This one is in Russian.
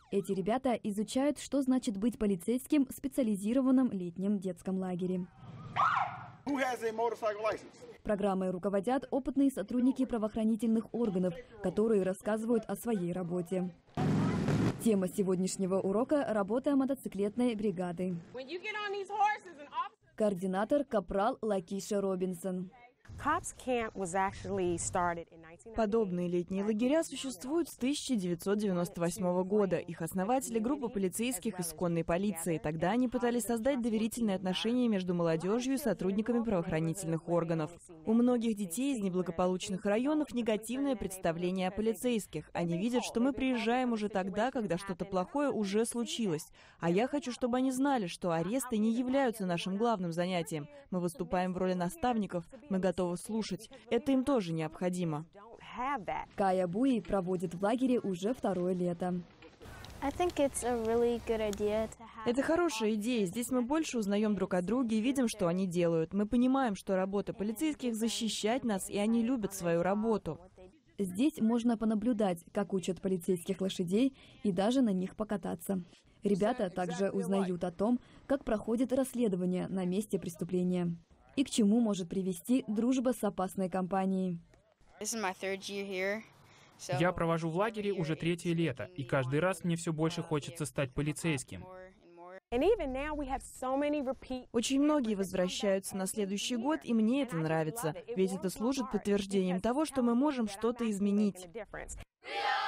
Эти ребята изучают, что значит быть полицейским в специализированном летнем детском лагере. Программой руководят опытные сотрудники правоохранительных органов, которые рассказывают о своей работе. Тема сегодняшнего урока – работа мотоциклетной бригады. Координатор – капрал Лакиша Робинсон. Подобные летние лагеря существуют с 1998 года. Их основатели — группа полицейских из конной полиции. Тогда они пытались создать доверительные отношения между молодежью и сотрудниками правоохранительных органов. У многих детей из неблагополучных районов негативное представление о полицейских. Они видят, что мы приезжаем уже тогда, когда что-то плохое уже случилось. А я хочу, чтобы они знали, что аресты не являются нашим главным занятием. Мы выступаем в роли наставников, мы готовы слушать. Это им тоже необходимо. Кая Буи проводит в лагере уже второе лето. Это хорошая идея. Здесь мы больше узнаем друг о друге и видим, что они делают. Мы понимаем, что работа полицейских — защищать нас, и они любят свою работу. Здесь можно понаблюдать, как учат полицейских лошадей и даже на них покататься. Ребята также узнают о том, как проходит расследование на месте преступления и к чему может привести дружба с опасной компанией. Я провожу в лагере уже 3-е лето, и каждый раз мне все больше хочется стать полицейским. Очень многие возвращаются на следующий год, и мне это нравится, ведь это служит подтверждением того, что мы можем что-то изменить.